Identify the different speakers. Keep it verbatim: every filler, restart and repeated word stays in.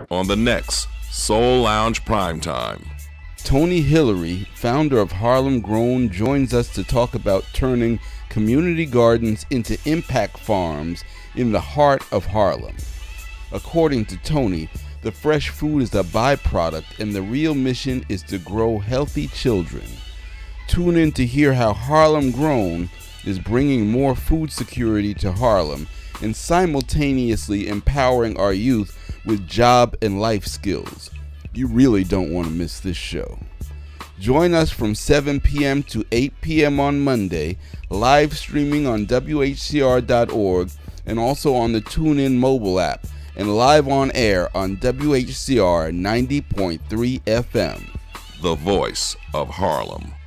Speaker 1: on the next Soul Lounge Primetime.
Speaker 2: Tony Hillery, founder of Harlem Grown, joins us to talk about turning community gardens into impact farms in the heart of Harlem. According to Tony, the fresh food is a byproduct and the real mission is to grow healthy children. Tune in to hear how Harlem Grown is bringing more food security to Harlem and simultaneously empowering our youth with job and life skills. You really don't want to miss this show. Join us from seven p.m. to eight p.m. on Monday, live streaming on W H C R dot org and also on the TuneIn mobile app, and live on air on W H C R ninety point three F M.
Speaker 1: The voice of Harlem.